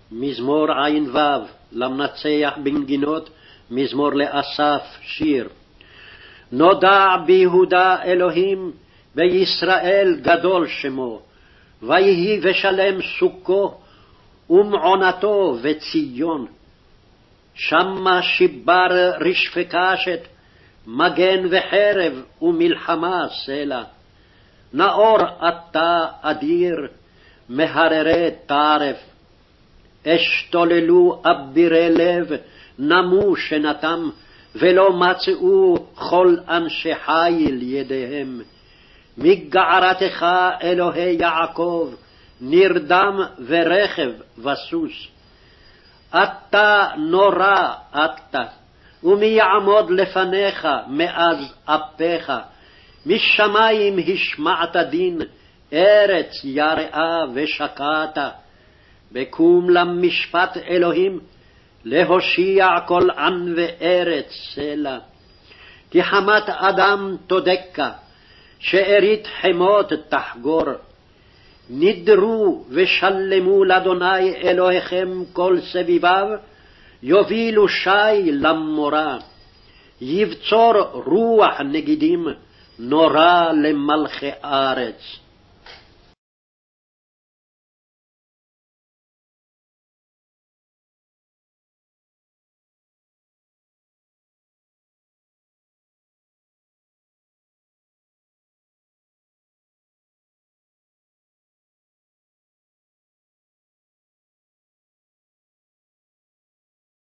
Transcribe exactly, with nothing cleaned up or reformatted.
מזמור עין וו, למנצח בנגינות, מזמור לאסף, שיר. נודע ביהודה אלוהים, בישראל גדול שמו, ויהי ושלם סוכו, ומעונתו וציון. שמה שיבר רשפי קשת, מגן וחרב ומלחמה סלע. נאור אתה אדיר, מהררי טרף. אשתוללו אבירי לב, נמו שנתם, ולא מצאו כל אנשי חיל ידיהם. מגערתך אלוהי יעקב, נרדם ורכב וסוס. אתה נורא אתה, ומי יעמוד לפניך מאז אפיך. משמיים השמעת דין, ארץ יראה ושקעת. בקום למשפט אלוהים, להושיע כל עם וארץ סלע. כי חמת אדם תודקה, שארית חמות תחגור. נדרו ושלמו לאדוני אלוהיכם כל סביביו, יובילו שי למורה. יבצור רוח נגידים, נורא למלכי ארץ.